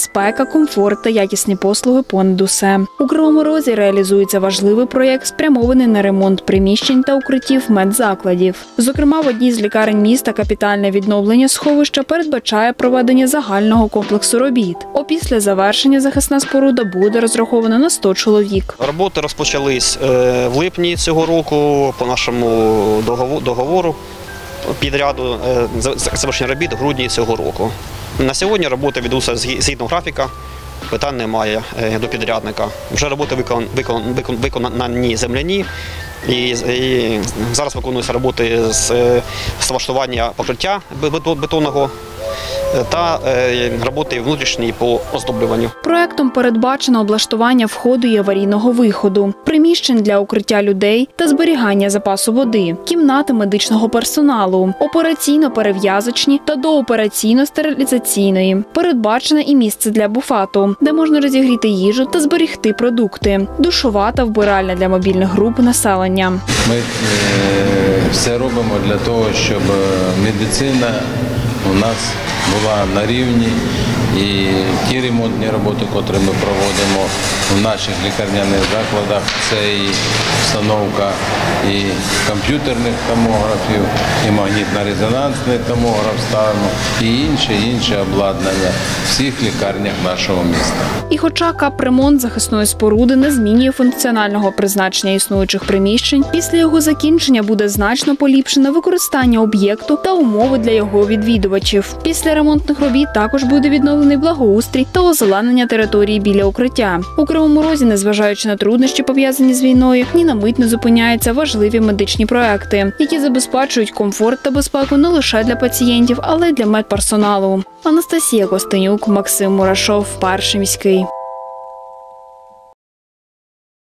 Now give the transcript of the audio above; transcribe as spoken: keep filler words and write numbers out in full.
безпека, комфорт та якісні послуги понад усе. У Кривому Розі реалізується важливий проєкт, спрямований на ремонт приміщень та укриттів медзакладів. Зокрема, в одній з лікарень міста капітальне відновлення сховища передбачає проведення загального комплексу робіт. Опісля завершення захисна споруда буде розрахована на сто чоловік. Роботи розпочались в липні цього року по нашому договору підряду завершення робіт в грудні цього року. На сьогодні роботи ведуться згідно графіка, питань немає до підрядника. Вже роботи виконані земляні і зараз виконуються роботи з влаштування покриття бетонного та роботи внутрішні по оздоблюванню. Проектом передбачено облаштування входу і аварійного виходу, приміщень для укриття людей та зберігання запасу води, кімнати медичного персоналу, операційно-перев'язочні та доопераційно-стерилізаційної. Передбачено і місце для буфету, де можна розігріти їжу та зберігти продукти, душова та вбиральня для мобільних груп населення. Ми все робимо для того, щоб медицина у нас була на рівні, і ті ремонтні роботи, які ми проводимо в наших лікарняних закладах, це і встановка і комп'ютерних томографів, і магнітно-резонансний томограф ставимо, і інше, інше обладнання в всіх лікарнях нашого міста. І хоча капремонт захисної споруди не змінює функціонального призначення існуючих приміщень, після його закінчення буде значно поліпшено використання об'єкту та умови для його відвідувачів. Після ремонтних робіт також буде відновлений благоустрій та озеленення території біля укриття. У Кривому Розі, незважаючи на труднощі, пов'язані з війною, ні на мить не зупиняються важливі медичні проекти, які забезпечують комфорт та безпеку не лише для пацієнтів, але й для медперсоналу. Анастасія Костенюк, Максим Мурашов, Перший міський.